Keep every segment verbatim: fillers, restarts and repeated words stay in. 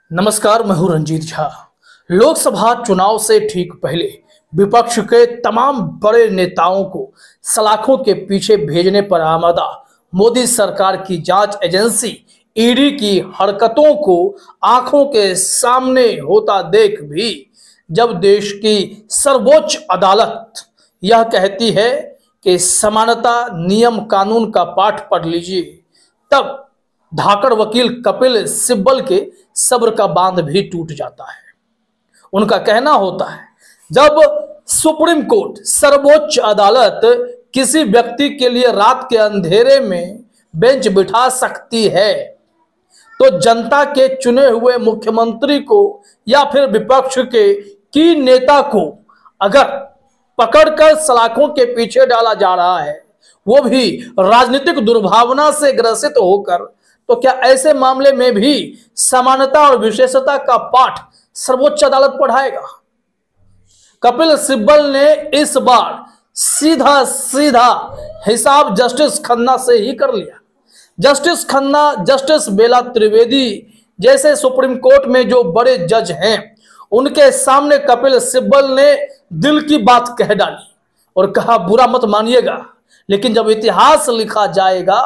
नमस्कार, मैं हूं रंजीत झा। लोकसभा चुनाव से ठीक पहले विपक्ष के तमाम बड़े नेताओं को सलाखों के पीछे भेजने पर आमादा मोदी सरकार की जांच एजेंसी ईडी की हरकतों को आंखों के सामने होता देख भी जब देश की सर्वोच्च अदालत यह कहती है कि समानता नियम कानून का पाठ पढ़ लीजिए, तब धाकड़ वकील कपिल सिब्बल के सब्र का बांध भी टूट जाता है। उनका कहना होता है, जब सुप्रीम कोर्ट सर्वोच्च अदालत किसी व्यक्ति के लिए रात के अंधेरे में बेंच बिठा सकती है, तो जनता के चुने हुए मुख्यमंत्री को या फिर विपक्ष के की नेता को अगर पकड़कर सलाखों के पीछे डाला जा रहा है, वो भी राजनीतिक दुर्भावना से ग्रसित होकर, तो क्या ऐसे मामले में भी समानता और विशेषता का पाठ सर्वोच्च अदालत पढ़ाएगा? कपिल सिब्बल ने इस बार सीधा सीधा हिसाब जस्टिस खन्ना से ही कर लिया। जस्टिस खन्ना, जस्टिस बेला त्रिवेदी जैसे सुप्रीम कोर्ट में जो बड़े जज हैं, उनके सामने कपिल सिब्बल ने दिल की बात कह डाली और कहा, बुरा मत मानिएगा, लेकिन जब इतिहास लिखा जाएगा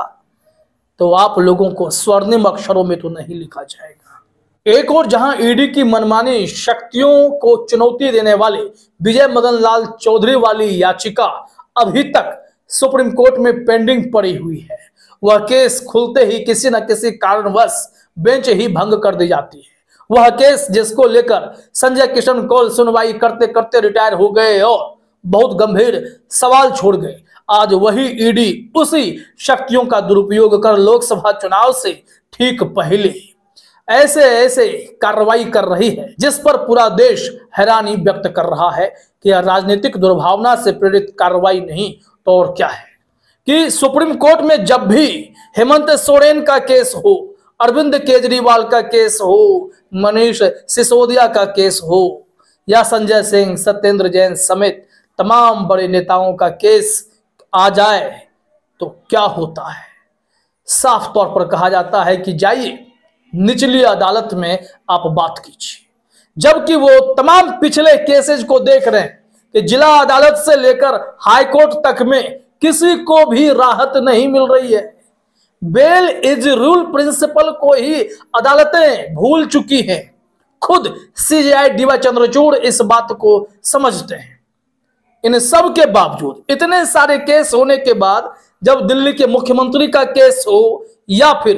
तो आप लोगों को स्वर्णिम अक्षरों में तो नहीं लिखा जाएगा। एक और जहां ईडी की मनमानी शक्तियों को चुनौती देने वाले विजय मदन लाल चौधरी वाली याचिका अभी तक सुप्रीम कोर्ट में पेंडिंग पड़ी हुई है। वह केस खुलते ही किसी न किसी कारणवश बेंच ही भंग कर दी जाती है। वह केस जिसको लेकर संजय किशन कौल सुनवाई करते करते रिटायर हो गए और बहुत गंभीर सवाल छोड़ गए, आज वही ईडी उसी शक्तियों का दुरुपयोग कर लोकसभा चुनाव से ठीक पहले ऐसे ऐसे कार्रवाई कर रही है जिस पर पूरा देश हैरानी व्यक्त कर रहा है कि यह राजनीतिक दुर्भावना से प्रेरित कार्रवाई नहीं तो और क्या है। कि सुप्रीम कोर्ट में जब भी हेमंत सोरेन का केस हो, अरविंद केजरीवाल का केस हो, मनीष सिसोदिया का केस हो या संजय सिंह, सत्येंद्र जैन समेत तमाम बड़े नेताओं का केस आ जाए तो क्या होता है? साफ तौर पर कहा जाता है कि जाइए निचली अदालत में आप बात कीजिए, जबकि वो तमाम पिछले केसेस को देख रहे हैं कि जिला अदालत से लेकर हाई कोर्ट तक में किसी को भी राहत नहीं मिल रही है। बेल इज रूल प्रिंसिपल को ही अदालतें भूल चुकी हैं। खुद सीजेआई डीवाई चंद्रचूड़ इस बात को समझते हैं। इन सब के बावजूद, इतने सारे केस होने के बाद, जब दिल्ली के मुख्यमंत्री का केस हो या फिर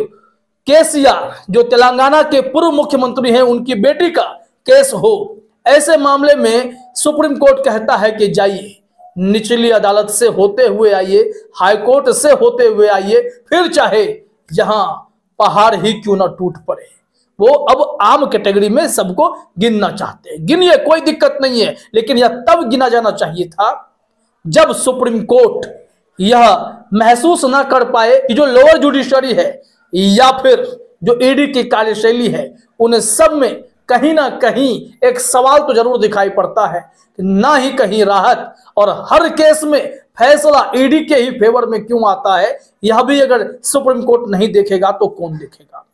केसीआर जो तेलंगाना के पूर्व मुख्यमंत्री हैं उनकी बेटी का केस हो, ऐसे मामले में सुप्रीम कोर्ट कहता है कि जाइए निचली अदालत से होते हुए आइए, हाई कोर्ट से होते हुए आइए, फिर चाहे जहां पहाड़ ही क्यों ना टूट पड़े। वो अब आम कैटेगरी में सबको गिनना चाहते हैं। गिनिए, कोई दिक्कत नहीं है, लेकिन यह तब गिना जाना चाहिए था जब सुप्रीम कोर्ट यह महसूस ना कर पाए कि जो लोअर जुडिशरी है या फिर जो ईडी की कार्यशैली है, उन सब में कहीं ना कहीं एक सवाल तो जरूर दिखाई पड़ता है कि ना ही कहीं राहत, और हर केस में फैसला ईडी के ही फेवर में क्यों आता है, यह भी अगर सुप्रीम कोर्ट नहीं देखेगा तो कौन देखेगा।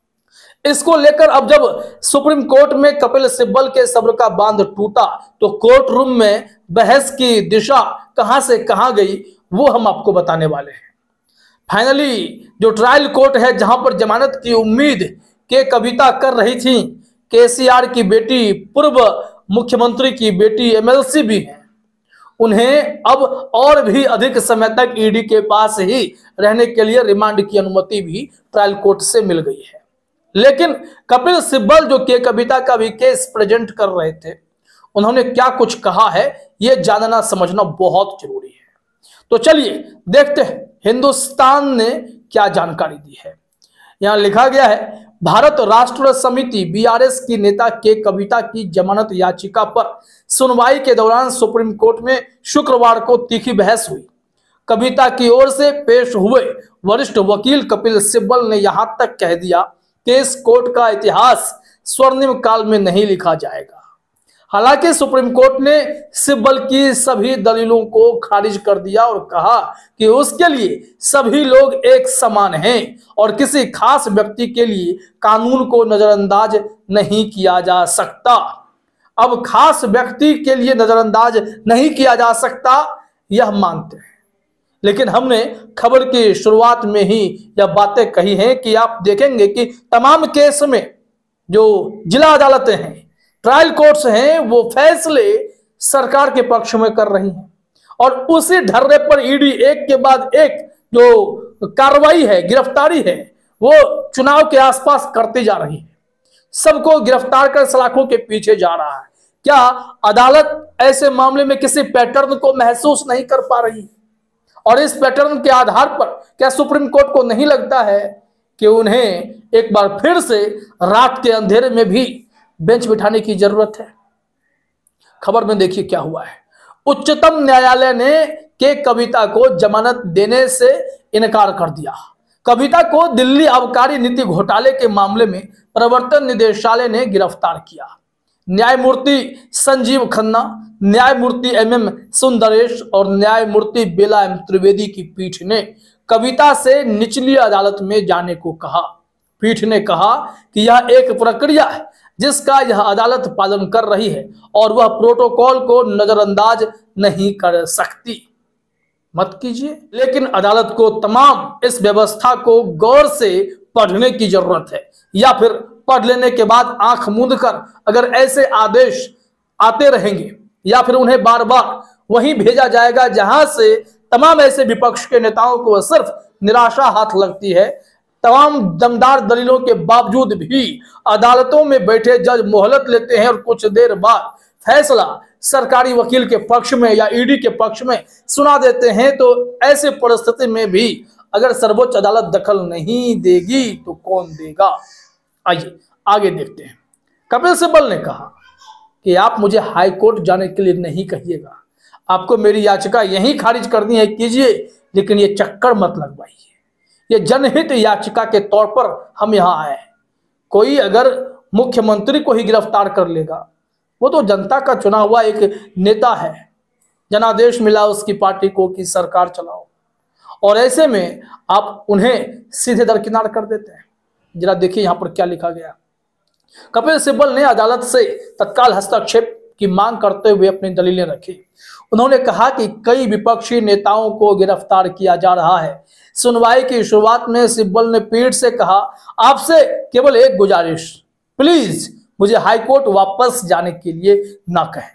इसको लेकर अब जब सुप्रीम कोर्ट में कपिल सिब्बल के सब्र का बांध टूटा तो कोर्ट रूम में बहस की दिशा कहां से कहां गई, वो हम आपको बताने वाले हैं। फाइनली जो ट्रायल कोर्ट है, जहां पर जमानत की उम्मीद के कविता कर रही थी केसीआर की बेटी, पूर्व मुख्यमंत्री की बेटी, एमएलसी भी है, उन्हें अब और भी अधिक समय तक ईडी के पास ही रहने के लिए रिमांड की अनुमति भी ट्रायल कोर्ट से मिल गई है। लेकिन कपिल सिब्बल जो के कविता का भी केस प्रेजेंट कर रहे थे, उन्होंने क्या कुछ कहा है, यह जानना समझना बहुत जरूरी है। तो चलिए देखते हैं हिंदुस्तान ने क्या जानकारी दी है। यहां लिखा गया है, भारत राष्ट्र समिति बीआरएस की नेता के कविता की जमानत याचिका पर सुनवाई के दौरान सुप्रीम कोर्ट में शुक्रवार को तीखी बहस हुई। कविता की ओर से पेश हुए वरिष्ठ वकील कपिल सिब्बल ने यहां तक कह दिया कि इस कोर्ट का इतिहास स्वर्णिम काल में नहीं लिखा जाएगा। हालांकि सुप्रीम कोर्ट ने सिब्बल की सभी दलीलों को खारिज कर दिया और कहा कि उसके लिए सभी लोग एक समान हैं और किसी खास व्यक्ति के लिए कानून को नजरअंदाज नहीं किया जा सकता। अब खास व्यक्ति के लिए नजरअंदाज नहीं किया जा सकता यह मानते हैं, लेकिन हमने खबर की शुरुआत में ही यह बातें कही हैं कि आप देखेंगे कि तमाम केस में जो जिला अदालतें हैं, ट्रायल कोर्ट्स हैं, वो फैसले सरकार के पक्ष में कर रही हैं और उसी ढर्रे पर ईडी एक के बाद एक जो कार्रवाई है, गिरफ्तारी है, वो चुनाव के आसपास करती जा रही है। सबको गिरफ्तार कर सलाखों के पीछे जा रहा है। क्या अदालत ऐसे मामले में किसी पैटर्न को महसूस नहीं कर पा रही? और इस पैटर्न के आधार पर क्या सुप्रीम कोर्ट को नहीं लगता है कि उन्हें एक बार फिर से रात के अंधेरे में भी बेंच बिठाने की जरूरत है? खबर में देखिए क्या हुआ है। उच्चतम न्यायालय ने के कविता को जमानत देने से इनकार कर दिया। कविता को दिल्ली आबकारी नीति घोटाले के मामले में प्रवर्तन निदेशालय ने गिरफ्तार किया। न्यायमूर्ति संजीव खन्ना, न्यायमूर्ति एम एम सुंदरेश और न्यायमूर्ति बेला एम त्रिवेदी की पीठ ने कविता से निचली अदालत में जाने को कहा। पीठ ने कहा कि यह एक प्रक्रिया है जिसका यह अदालत पालन कर रही है और वह प्रोटोकॉल को नजरअंदाज नहीं कर सकती। मत कीजिए, लेकिन अदालत को तमाम इस व्यवस्था को गौर से पढ़ने की जरूरत है, या फिर पढ़ लेने के बाद आंख मूंद कर अगर ऐसे आदेश आते रहेंगे या फिर उन्हें बार बार वहीं भेजा जाएगा जहां से तमाम ऐसे विपक्ष के नेताओं को सिर्फ निराशा हाथ लगती है। तमाम दमदार दलीलों के बावजूद भी अदालतों में बैठे जज मोहलत लेते हैं और कुछ देर बाद फैसला सरकारी वकील के पक्ष में या ईडी के पक्ष में सुना देते हैं। तो ऐसे परिस्थिति में भी अगर सर्वोच्च अदालत दखल नहीं देगी तो कौन देगा? आइए आगे देखते हैं। कपिल सिब्बल ने कहा कि आप मुझे हाई कोर्ट जाने के लिए नहीं कहिएगा, आपको मेरी याचिका यहीं खारिज करनी है कीजिए, लेकिन ये चक्कर मत लगवाइए। ये जनहित याचिका के तौर पर हम यहाँ आए। कोई अगर मुख्यमंत्री को ही गिरफ्तार कर लेगा, वो तो जनता का चुना हुआ एक नेता है, जनादेश मिला उसकी पार्टी को कि सरकार चलाओ, और ऐसे में आप उन्हें सीधे दरकिनार कर देते हैं। जरा देखिए यहाँ पर क्या लिखा गया। कपिल सिब्बल ने अदालत से तत्काल हस्तक्षेप की मांग करते हुए अपनी दलीलें रखी। उन्होंने कहा कि कई विपक्षी नेताओं को गिरफ्तार किया जा रहा है। सुनवाई की शुरुआत में सिब्बल ने पीठ से कहा, आपसे केवल एक गुजारिश, प्लीज मुझे हाईकोर्ट वापस जाने के लिए ना कहें,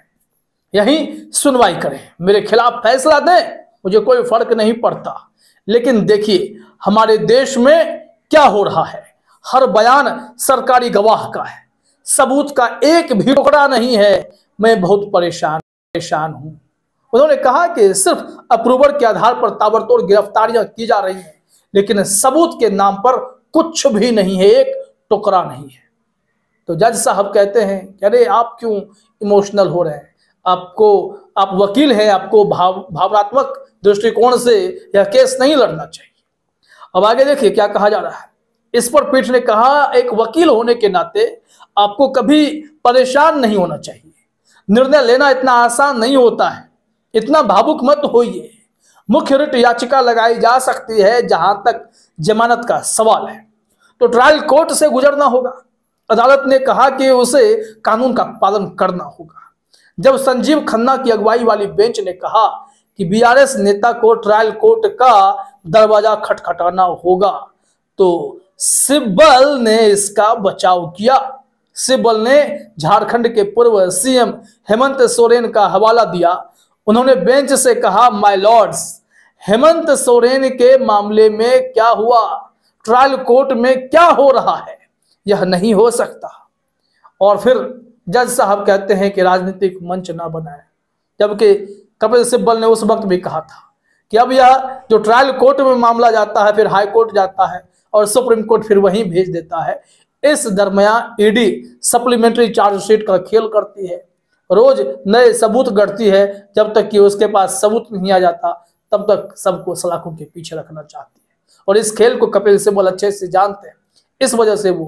यहीं सुनवाई करें, मेरे खिलाफ फैसला दें, मुझे कोई फर्क नहीं पड़ता। लेकिन देखिए हमारे देश में क्या हो रहा है। हर बयान सरकारी गवाह का है, सबूत का एक भी टुकड़ा नहीं है। मैं बहुत परेशान परेशान हूं। उन्होंने कहा कि सिर्फ अप्रूवर के आधार पर ताबड़तोड़ गिरफ्तारियां की जा रही हैं, लेकिन सबूत के नाम पर कुछ भी नहीं है, एक टुकड़ा नहीं है। तो जज साहब कहते हैं कि अरे आप क्यों इमोशनल हो रहे हैं, आपको आप वकील हैं, आपको भाव भावनात्मक दृष्टिकोण से यह केस नहीं लड़ना चाहिए। अब आगे देखिए क्या कहा जा रहा है। इस पर पीठ ने कहा, एक वकील होने के नाते आपको कभी परेशान नहीं होना चाहिए। निर्णय लेना इतना आसान नहीं होता है, इतना भावुक मत होइए। मुख्य रिट याचिका लगाई जा सकती है जहां तक जमानत का सवाल है तो ट्रायल कोर्ट से गुजरना होगा। अदालत ने कहा कि उसे कानून का पालन करना होगा। जब संजीव खन्ना की अगुवाई वाली बेंच ने कहा कि बीआरएस नेता को ट्रायल कोर्ट का दरवाजा खटखटाना होगा, तो सिब्बल ने इसका बचाव किया। सिब्बल ने झारखंड के पूर्व सीएम हेमंत सोरेन का हवाला दिया। उन्होंने बेंच से कहा, माय लॉर्ड्स, हेमंत सोरेन के मामले में क्या हुआ, ट्रायल कोर्ट में क्या हो रहा है, यह नहीं हो सकता। और फिर जज साहब कहते हैं कि राजनीतिक मंच ना बनाए, जबकि कपिल सिब्बल ने उस वक्त भी कहा था कि अब यह जो ट्रायल कोर्ट में मामला जाता है, फिर हाई कोर्ट जाता है और सुप्रीम कोर्ट फिर वहीं भेज देता है। इस दरमियान ईडी सप्लीमेंट्री चार्जशीट का खेल करती है, रोज नए सबूत गढ़ती है। जब तक कि उसके पास सबूत नहीं आ जाता तब तक सबको सलाखों के पीछे रखना चाहती है, और इस खेल को कपिल सिब्बल अच्छे से जानते हैं। इस वजह से वो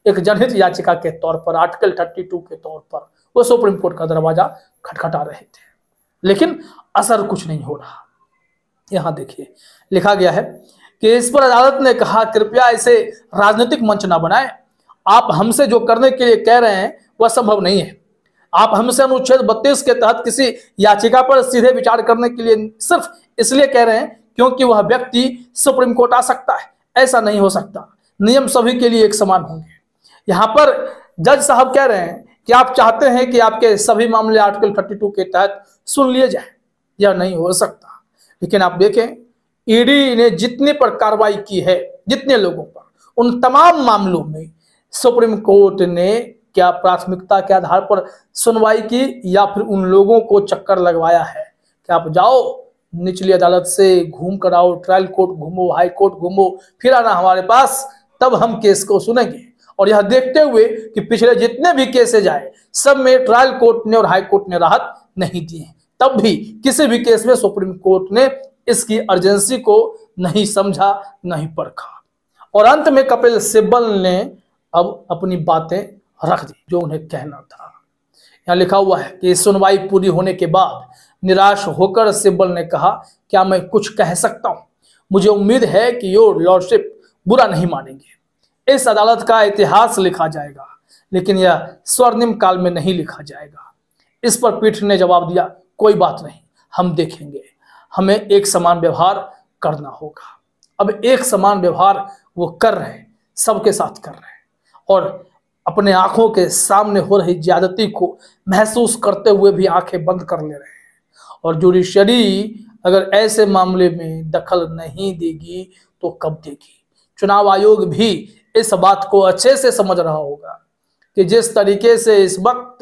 एक जनहित याचिका के तौर पर, आर्टिकल बत्तीस के तौर पर वो सुप्रीम कोर्ट का दरवाजा खटखटा रहे थे, लेकिन असर कुछ नहीं हो रहा। यहां देखिए लिखा गया है कि इस पर अदालत ने कहा, कृपया इसे राजनीतिक मंच ना बनाएं। आप हमसे जो करने के लिए कह रहे हैं वह संभव नहीं है। आप हमसे अनुच्छेद बत्तीस के तहत किसी याचिका पर सीधे विचार करने के लिए सिर्फ इसलिए कह रहे हैं क्योंकि वह व्यक्ति सुप्रीम कोर्ट आ सकता है। ऐसा नहीं हो सकता। नियम सभी के लिए एक समान होंगे। यहाँ पर जज साहब कह रहे हैं कि आप चाहते हैं कि आपके सभी मामले आर्टिकल बत्तीस के तहत सुन लिए जाए। यह नहीं हो सकता। लेकिन आप देखें, ईडी ने जितने पर कार्रवाई की है, जितने लोगों पर, उन तमाम मामलों में सुप्रीम कोर्ट ने क्या प्राथमिकता के आधार पर सुनवाई की या फिर उन लोगों को चक्कर लगवाया है कि आप जाओ निचली अदालत से घूम कर आओ, ट्रायल कोर्ट घूमो, हाई कोर्ट घूमो, फिर आना हमारे पास, तब हम केस को सुनेंगे। और यह देखते हुए कि पिछले जितने भी केसेज आए सब में ट्रायल कोर्ट ने और हाई कोर्ट ने राहत नहीं दी है, तब भी किसी भी केस में सुप्रीम कोर्ट ने इसकी अर्जेंसी को नहीं समझा, नहीं परखा। और अंत में कपिल सिब्बल ने अब अपनी बातें रख दी जो उन्हें कहना था। यहाँ लिखा हुआ है कि सुनवाई पूरी होने के बाद निराश होकर सिब्बल ने कहा, क्या मैं कुछ कह सकता हूं? मुझे उम्मीद है कि योर लॉर्डशिप बुरा नहीं मानेंगे। इस अदालत का इतिहास लिखा जाएगा, लेकिन यह स्वर्णिम काल में नहीं लिखा जाएगा। इस पर पीठ ने जवाब दिया, कोई बात नहीं, हम देखेंगे। हमें एक समान व्यवहार करना होगा। अब एक समान व्यवहार वो कर रहे हैं, सबके साथ कर रहे हैं, और अपने आंखों के सामने हो रही ज्यादती को महसूस करते हुए भी आंखें बंद कर ले रहे हैं। और जुडिशरी अगर ऐसे मामले में दखल नहीं देगी तो कब देगी? चुनाव आयोग भी इस बात को अच्छे से समझ रहा होगा कि जिस तरीके से इस वक्त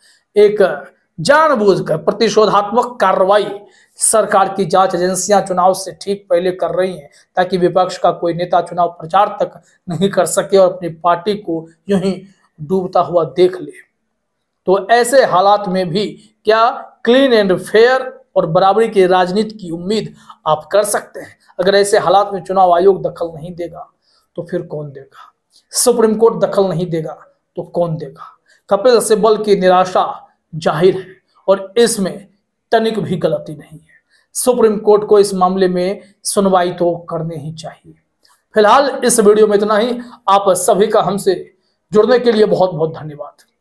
एक जानबूझकर प्रतिशोधात्मक कार्रवाई सरकार की जांच एजेंसियां चुनाव से ठीक पहले कर रही हैं, ताकि विपक्ष का कोई नेता चुनाव प्रचार तक नहीं कर सके और अपनी पार्टी को यूं ही डूबता हुआ देख ले। तो ऐसे हालात में भी क्या क्लीन एंड फेयर और बराबरी की राजनीति की उम्मीद आप कर सकते हैं? अगर ऐसे हालात में चुनाव आयोग दखल नहीं देगा तो फिर कौन देगा? सुप्रीम कोर्ट दखल नहीं देगा तो कौन देगा? कपिल सिब्बल की निराशा जाहिर है और इसमें तनिक भी गलती नहीं है। सुप्रीम कोर्ट को इस मामले में सुनवाई तो करनी ही चाहिए। फिलहाल इस वीडियो में इतना ही। आप सभी का हमसे जुड़ने के लिए बहुत बहुत धन्यवाद।